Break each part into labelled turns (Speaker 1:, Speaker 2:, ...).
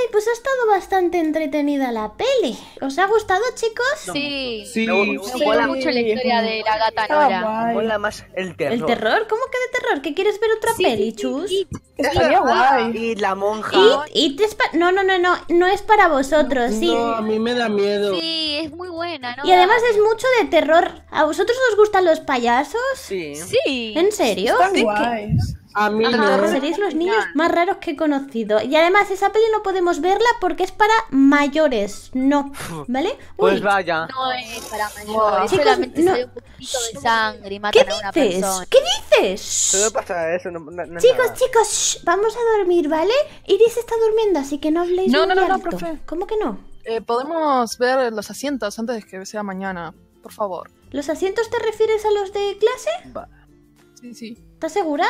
Speaker 1: pues ha estado bastante entretenida la peli. ¿Os ha gustado, chicos?
Speaker 2: Sí,
Speaker 3: Sí,
Speaker 2: me mola mucho la historia de la gata
Speaker 4: Estaba
Speaker 2: Nora.
Speaker 4: guay.
Speaker 3: mola más el terror.
Speaker 1: ¿El terror? ¿Cómo que de terror? ¿Qué quieres ver otra peli, Chus?
Speaker 4: Estaría guay.
Speaker 3: Y la monja.
Speaker 1: ¿It es no es para vosotros, sí.
Speaker 5: No, a mí me da miedo.
Speaker 2: Sí, es muy buena, ¿no?
Speaker 1: Y además es mucho de terror. ¿A vosotros os gustan los payasos?
Speaker 3: Sí.
Speaker 2: Sí.
Speaker 1: ¿En serio?
Speaker 4: Están guays.
Speaker 5: A mí
Speaker 2: Ajá,
Speaker 5: no.
Speaker 1: Seréis los niños más raros que he conocido. Y además esa peli no podemos verla porque es para mayores. No, ¿vale?
Speaker 3: Pues
Speaker 1: Uy,
Speaker 3: vaya.
Speaker 2: No es para mayores,
Speaker 1: Chicos,
Speaker 2: solamente
Speaker 1: no.
Speaker 2: sale un poquito de sangre y
Speaker 1: ¿qué
Speaker 2: matan a una
Speaker 1: dices?
Speaker 2: persona.
Speaker 1: ¿Qué dices?
Speaker 3: Solo pasa eso, no es
Speaker 1: Chicos,
Speaker 3: nada.
Speaker 1: chicos, shh, vamos a dormir, ¿vale? Iris está durmiendo, así que no habléis
Speaker 4: No,
Speaker 1: muy
Speaker 4: no, no,
Speaker 1: alto.
Speaker 4: profe.
Speaker 1: ¿Cómo que no?
Speaker 4: Podemos ver los asientos antes de que sea mañana, por favor.
Speaker 1: ¿Los asientos te refieres a los de clase?
Speaker 3: Va.
Speaker 4: Sí.
Speaker 1: ¿Estás segura?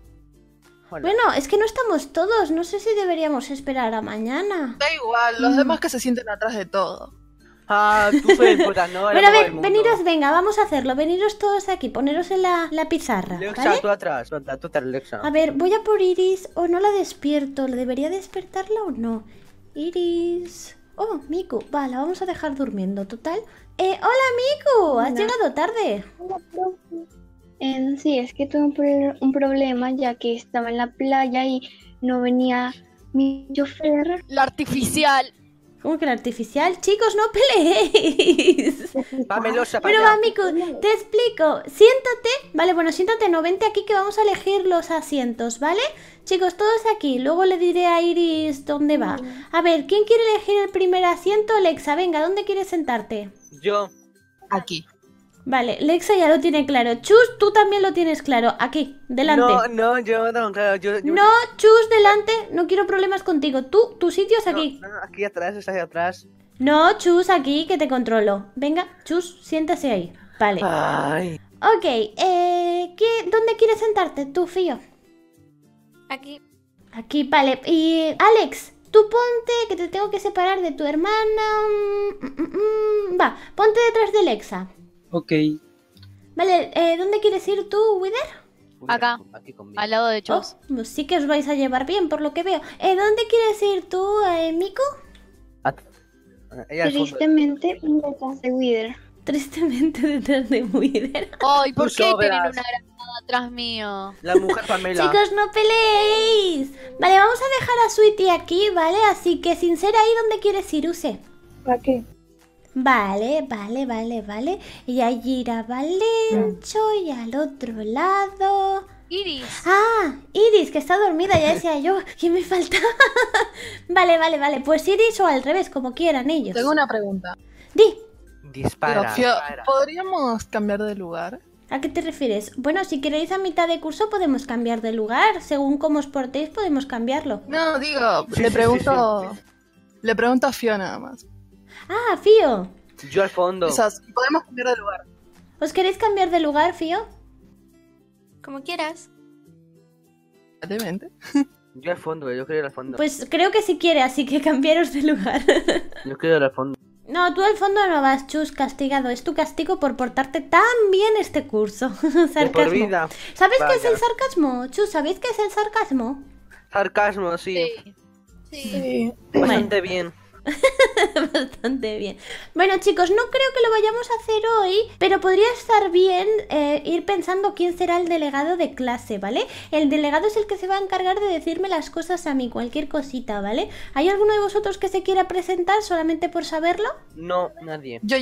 Speaker 3: Hola.
Speaker 1: Bueno, es que no estamos todos. No sé si deberíamos esperar a mañana.
Speaker 4: Da igual, los demás que se sienten atrás de todo.
Speaker 3: Ah, tú puedes puta, no.
Speaker 1: Bueno, a ver, veniros, venga, vamos a hacerlo. Veniros todos aquí, poneros en la pizarra,
Speaker 3: Lexa,
Speaker 1: ¿vale?
Speaker 3: tú atrás, tú atrás, Lexa.
Speaker 1: A ver, voy a por Iris. O no la despierto. ¿Debería despertarla o no? Iris. Oh, Miku. Va, la vamos a dejar durmiendo, total. Hola, Miku. Has
Speaker 6: Hola.
Speaker 1: llegado tarde.
Speaker 6: Hola, profe. Sí, es que tuve un problema ya que estaba en la playa y no venía mi chofer.
Speaker 2: La artificial.
Speaker 1: ¿Cómo que la artificial? Chicos, no peleéis.
Speaker 3: Va, Melosa, para
Speaker 1: Bueno, va,
Speaker 3: allá.
Speaker 1: Miku, te explico. Siéntate. Vale, bueno, siéntate, no, vente aquí que vamos a elegir los asientos, ¿vale? Chicos, todos aquí. Luego le diré a Iris dónde va. A ver, ¿quién quiere elegir el primer asiento? Lexa, venga, ¿dónde quieres sentarte?
Speaker 3: Yo.
Speaker 4: Aquí.
Speaker 1: Vale, Lexa ya lo tiene claro. Chus, tú también lo tienes claro. Aquí, delante.
Speaker 3: No, yo no, claro, yo.
Speaker 1: No, Chus, delante. No quiero problemas contigo. Tú, tu sitio es aquí.
Speaker 3: No, aquí atrás, está ahí atrás.
Speaker 1: No, Chus, aquí, que te controlo. Venga, Chus, siéntase ahí. Vale.
Speaker 3: Ay.
Speaker 1: Ok, ¿dónde quieres sentarte tú, Fío?
Speaker 2: Aquí.
Speaker 1: Aquí, vale. Y Alex, tú ponte, que te tengo que separar de tu hermana. Va, ponte detrás de Lexa.
Speaker 5: Ok.
Speaker 1: Vale, ¿dónde quieres ir tú, Wither?
Speaker 2: Acá.
Speaker 3: Aquí conmigo.
Speaker 2: Al lado de Chus.
Speaker 1: Oh, pues sí que os vais a llevar bien, por lo que veo. ¿Dónde quieres ir tú, Miku?
Speaker 3: Ella al fondo.
Speaker 6: Tristemente, detrás de Wither.
Speaker 1: Tristemente detrás de Wither.
Speaker 2: Ay, ¿por
Speaker 3: Tú
Speaker 2: qué tienen
Speaker 3: verás.
Speaker 2: una granada atrás mío?
Speaker 3: La mujer Pamela.
Speaker 1: Chicos, no peleéis. Vale, vamos a dejar a Sweetie aquí, ¿vale? Así que sin ser ahí, ¿dónde quieres ir, Use?
Speaker 6: ¿Para qué?
Speaker 1: Vale. Y allí irá Valencho y al otro lado.
Speaker 2: Iris.
Speaker 1: Ah, Iris, que está dormida, ya decía yo. ¿Quién me falta? Vale. Pues Iris o al revés, como quieran ellos.
Speaker 4: Tengo una pregunta.
Speaker 1: Di,
Speaker 3: Dispara.
Speaker 4: Fio,
Speaker 3: dispara.
Speaker 4: ¿podríamos cambiar de lugar?
Speaker 1: ¿a qué te refieres? Bueno, si queréis a mitad de curso podemos cambiar de lugar. Según cómo os portéis podemos cambiarlo.
Speaker 4: No, digo,
Speaker 3: Sí,
Speaker 4: le
Speaker 3: sí,
Speaker 4: pregunto. Le pregunto a Fio nada más.
Speaker 1: Ah, Fío.
Speaker 3: Yo al fondo.
Speaker 4: O sea, podemos cambiar de lugar.
Speaker 1: ¿Os queréis cambiar de lugar, Fío?
Speaker 2: Como quieras.
Speaker 4: Evidentemente.
Speaker 3: Yo al fondo, yo quiero ir al fondo.
Speaker 1: Pues creo que sí quiere, así que cambiaros de lugar.
Speaker 3: Yo quiero ir al fondo.
Speaker 1: No, tú al fondo no vas, Chus, castigado. Es tu castigo por portarte tan bien este curso.
Speaker 3: De
Speaker 1: Sarcasmo.
Speaker 3: por vida.
Speaker 1: ¿Sabes qué es
Speaker 3: Vaya.
Speaker 1: el sarcasmo? Chus, ¿sabéis qué es el sarcasmo?
Speaker 3: Sarcasmo, sí.
Speaker 4: Sí.
Speaker 3: Bastante bien.
Speaker 1: Bastante bien. Bueno, chicos, no creo que lo vayamos a hacer hoy, pero podría estar bien ir pensando quién será el delegado de clase, ¿vale? El delegado es el que se va a encargar de decirme las cosas a mí, cualquier cosita, ¿vale? ¿Hay alguno de vosotros que se quiera presentar solamente por saberlo?
Speaker 3: No, nadie.
Speaker 4: Yo.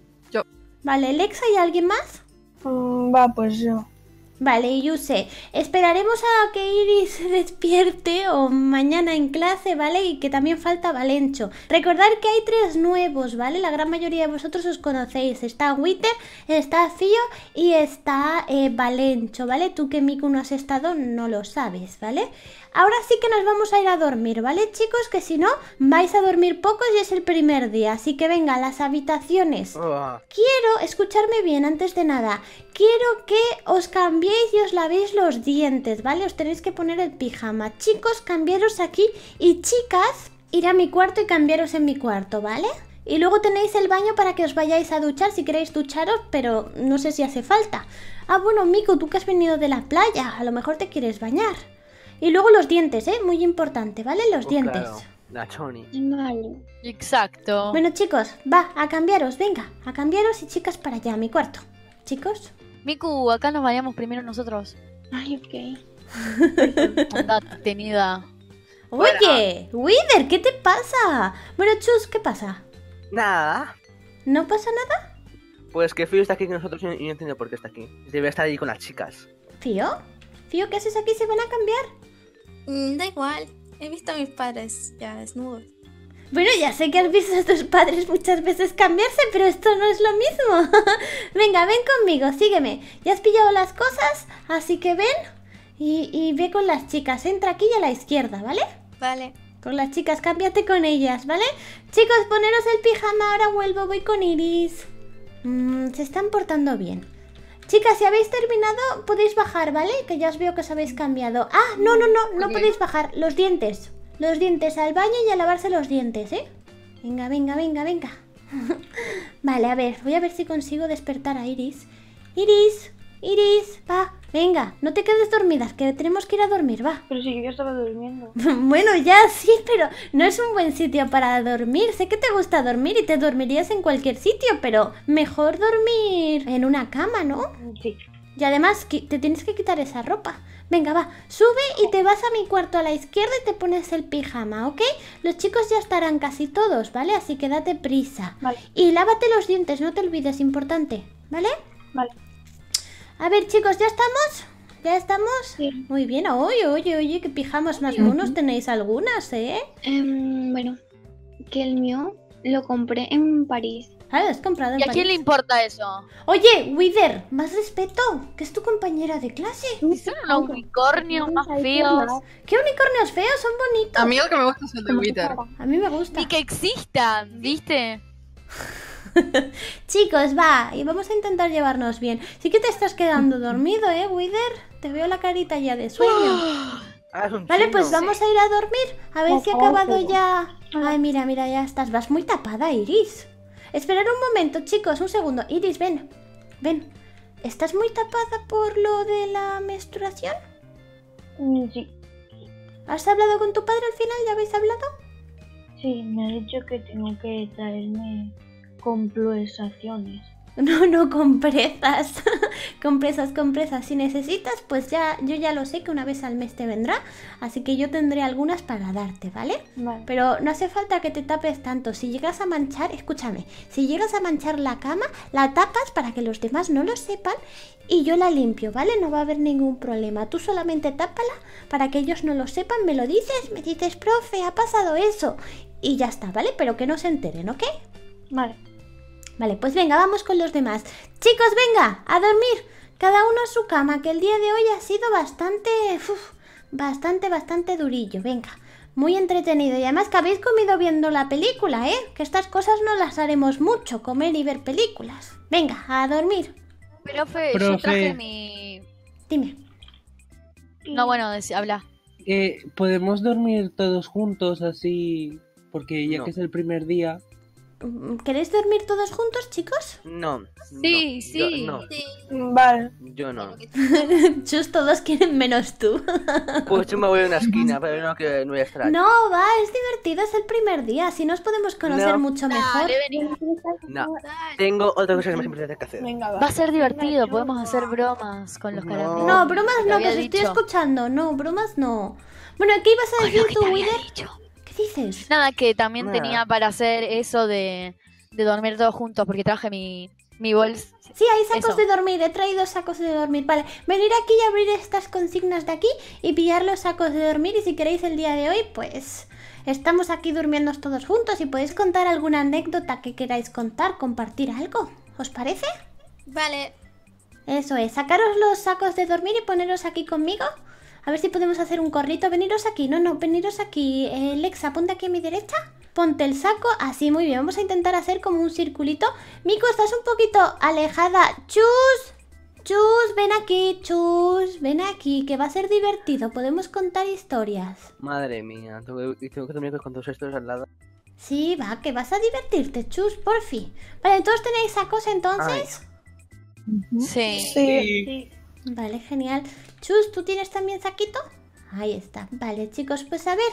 Speaker 1: Vale, Lexa, ¿y alguien más?
Speaker 6: Va, pues yo.
Speaker 1: Vale, Yuse, esperaremos a que Iris se despierte o mañana en clase, ¿vale? Y que también falta Valencho. Recordad que hay 3 nuevos, ¿vale? La gran mayoría de vosotros os conocéis. Está Wither, está Fío y está Valencho, ¿vale? Tú que Miku no has estado no lo sabes, ¿vale? Ahora sí que nos vamos a ir a dormir, ¿vale, chicos? Que si no, vais a dormir pocos y es el primer día. Así que venga, las habitaciones.
Speaker 3: Oh.
Speaker 1: Quiero, escucharme bien antes de nada, quiero que os cambiéis y os lavéis los dientes, ¿vale? Os tenéis que poner el pijama. Chicos, cambiaros aquí y chicas, ir a mi cuarto y cambiaros en mi cuarto, ¿vale? Y luego tenéis el baño para que os vayáis a duchar si queréis ducharos, pero no sé si hace falta. Ah, bueno, Miku, tú que has venido de la playa, a lo mejor te quieres bañar. Y luego los dientes, muy importante, ¿vale? Los dientes.
Speaker 3: Claro. La Choni.
Speaker 6: Vale.
Speaker 2: Exacto.
Speaker 1: Bueno, chicos, va, a cambiaros, venga. A cambiaros y chicas para allá, a mi cuarto. Chicos.
Speaker 2: Miku, acá nos vayamos primero nosotros.
Speaker 6: Ay, ok.
Speaker 2: Anda tenida.
Speaker 1: Oye, Wither, ¿qué te pasa? Bueno, Chus, ¿qué pasa?
Speaker 3: Nada.
Speaker 1: ¿No pasa nada?
Speaker 3: Pues que Fio está aquí con nosotros y no entiendo por qué está aquí. Debe estar ahí con las chicas.
Speaker 1: ¿Fío? ¿Fío, qué haces aquí? ¿Se van a cambiar?
Speaker 5: Da igual. He visto a mis padres ya desnudos.
Speaker 1: Bueno, ya sé que has visto a tus padres muchas veces cambiarse, pero esto no es lo mismo. Venga, ven conmigo, sígueme. Ya has pillado las cosas, así que ven y ve con las chicas. Entra aquí y a la izquierda, ¿vale?
Speaker 5: Vale.
Speaker 1: Con las chicas, cámbiate con ellas, ¿vale? Chicos, poneros el pijama, ahora vuelvo, voy con Iris. Se están portando bien. Chicas, si habéis terminado, podéis bajar, ¿vale? Que ya os veo que os habéis cambiado. Ah, no
Speaker 4: Ok.
Speaker 1: podéis bajar. Los dientes al baño y a lavarse los dientes, ¿eh? Venga. Vale, a ver, voy a ver si consigo despertar a Iris. Iris, va, venga, no te quedes dormida, que tenemos que ir a dormir, va.
Speaker 6: Pero sí, yo estaba durmiendo.
Speaker 1: Bueno, ya sí, pero no es un buen sitio para dormir. Sé que te gusta dormir y te dormirías en cualquier sitio, pero mejor dormir en una cama, ¿no?
Speaker 6: Sí.
Speaker 1: Y además te tienes que quitar esa ropa. Venga, va, sube y te vas a mi cuarto a la izquierda y te pones el pijama, ¿ok? Los chicos ya estarán casi todos, ¿vale? Así que date prisa.
Speaker 6: Vale.
Speaker 1: Y lávate los dientes, no te olvides, importante, ¿vale?
Speaker 6: Vale.
Speaker 1: A ver, chicos, ¿ya estamos? ¿Ya estamos?
Speaker 6: Sí.
Speaker 1: Muy bien. Oye, qué pijamas más monos tenéis algunas, ¿eh?
Speaker 6: Bueno, que el mío lo compré en París.
Speaker 1: Ah, lo has comprado en
Speaker 2: ¿Y a quién le
Speaker 1: París.
Speaker 2: importa eso?
Speaker 1: Oye, Wither, más respeto, que es tu compañera de clase.
Speaker 2: Si son unos unicornios más feos.
Speaker 1: ¿Qué unicornios feos? Son bonitos.
Speaker 4: A mí el que me gusta es el de Wither.
Speaker 1: A mí me gusta.
Speaker 2: Ni que existan, ¿viste?
Speaker 1: Chicos, va, y vamos a intentar llevarnos bien. Sí que te estás quedando dormido, ¿eh, Wither? Te veo la carita ya de sueño.
Speaker 3: Ah, es un
Speaker 1: Vale,
Speaker 3: chino.
Speaker 1: pues vamos a ir a dormir. A ver si ha acabado ya. Ay, mira, ya estás. Vas muy tapada, Iris. Esperad un momento, chicos, un segundo. Iris, ven. ¿Estás muy tapada por lo de la menstruación?
Speaker 6: Sí.
Speaker 1: ¿Has hablado con tu padre al final? ¿Ya habéis hablado?
Speaker 6: Sí, me ha dicho que tengo que traerme compensaciones.
Speaker 1: No, compresas. compresas. Si necesitas, pues ya, yo ya lo sé que una vez al mes te vendrá. Así que yo tendré algunas para darte, ¿vale?
Speaker 6: Vale.
Speaker 1: Pero no hace falta que te tapes tanto. Si llegas a manchar, escúchame, si llegas a manchar la cama, la tapas para que los demás no lo sepan y yo la limpio, ¿vale? No va a haber ningún problema. Tú solamente tápala para que ellos no lo sepan, me dices, profe, ha pasado eso. Y ya está, ¿vale? Pero que no se enteren, ¿ok?
Speaker 6: Vale.
Speaker 1: Vale, pues venga, vamos con los demás. Chicos, venga, a dormir. Cada uno a su cama, que el día de hoy ha sido bastante durillo. Venga, muy entretenido. Y además que habéis comido viendo la película, ¿eh? Que estas cosas no las haremos mucho, comer y ver películas. Venga, a dormir.
Speaker 2: Profe, yo traje mi...
Speaker 1: Dime.
Speaker 2: No, bueno, habla.
Speaker 7: ¿Podemos dormir todos juntos así? Porque ya
Speaker 3: No.
Speaker 7: que es el primer día.
Speaker 1: ¿Queréis dormir todos juntos, chicos?
Speaker 3: No.
Speaker 2: Sí,
Speaker 3: no,
Speaker 2: sí.
Speaker 3: Yo no.
Speaker 5: Sí.
Speaker 6: Vale.
Speaker 3: Yo no.
Speaker 1: Chus, todos quieren menos tú.
Speaker 3: Pues yo me voy a una esquina, pero no que no voy a estar aquí.
Speaker 1: No, va, es divertido, es el primer día. Así nos podemos conocer
Speaker 3: No.
Speaker 1: mucho mejor.
Speaker 2: Dale, vení.
Speaker 3: No.
Speaker 5: Dale.
Speaker 3: Tengo otras cosas más importantes que hacer.
Speaker 6: Venga,
Speaker 2: Va a ser divertido, podemos hacer bromas con los
Speaker 3: No.
Speaker 2: caramelos.
Speaker 1: No, bromas
Speaker 2: Te
Speaker 1: no,
Speaker 2: había
Speaker 1: que os estoy
Speaker 2: dicho.
Speaker 1: escuchando. No, bromas no. Bueno, ¿qué ibas a
Speaker 2: Con lo
Speaker 1: decir
Speaker 2: que
Speaker 1: tú,
Speaker 2: te había
Speaker 1: Wither?
Speaker 2: dicho.
Speaker 1: ¿Qué dices?
Speaker 2: Nada, que también
Speaker 3: Nada.
Speaker 2: tenía para hacer eso de dormir todos juntos, porque traje mi bolsa.
Speaker 1: Sí, hay sacos
Speaker 2: Eso.
Speaker 1: de dormir, he traído sacos de dormir. Vale, venir aquí y abrir estas consignas de aquí y pillar los sacos de dormir. Y si queréis el día de hoy, pues estamos aquí durmiendo todos juntos y podéis contar alguna anécdota que queráis contar, compartir algo. ¿Os parece?
Speaker 5: Vale.
Speaker 1: Eso es, sacaros los sacos de dormir y poneros aquí conmigo. A ver si podemos hacer un corrito. Veniros aquí, veniros aquí. Lexa, ponte aquí a mi derecha. Ponte el saco, así, muy bien. Vamos a intentar hacer como un circulito. Miku, estás un poquito alejada. Chus, ven aquí, que va a ser divertido. Podemos contar historias.
Speaker 3: Madre mía, tengo que dormir con todos estos al lado.
Speaker 1: Sí, va, que vas a divertirte, Chus, porfi. Vale, ¿todos tenéis sacos entonces?
Speaker 2: Sí.
Speaker 6: Sí.
Speaker 1: Vale, genial. Chus, ¿tú tienes también saquito? Ahí está. Vale, chicos, pues a ver,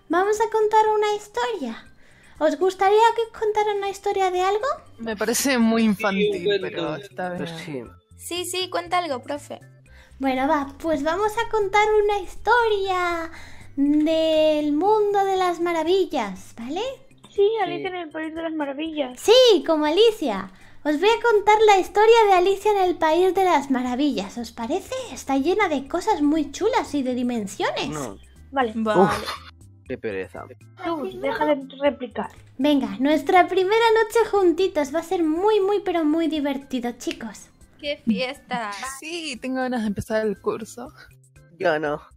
Speaker 1: Vamos a contar una historia. ¿Os gustaría que os contara una historia de algo?
Speaker 4: Me parece muy infantil,
Speaker 7: Sí, bueno.
Speaker 4: pero está bien.
Speaker 3: Pues sí.
Speaker 5: Sí, sí, cuenta algo, profe.
Speaker 1: Bueno, va, pues vamos a contar una historia del mundo de las maravillas, ¿vale?
Speaker 6: Sí, Alicia en el País de las Maravillas.
Speaker 1: Sí, como Alicia. Os voy a contar la historia de Alicia en el País de las Maravillas. ¿Os parece? Está llena de cosas muy chulas y de dimensiones.
Speaker 3: No.
Speaker 6: Vale,
Speaker 3: Uf, qué pereza.
Speaker 6: tú, deja de replicar.
Speaker 1: Venga, nuestra primera noche juntitos va a ser muy, pero muy divertido, chicos.
Speaker 5: ¡Qué fiesta!
Speaker 4: Sí, tengo ganas de empezar el curso.
Speaker 3: Yo no.